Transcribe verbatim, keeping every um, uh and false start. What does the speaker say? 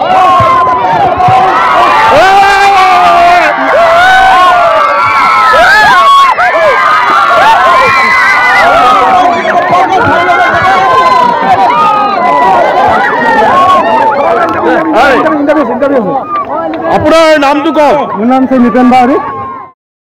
আপোনাৰ নামটো কওক। মোৰ নাম হৈছে নিপেন বাউৰী।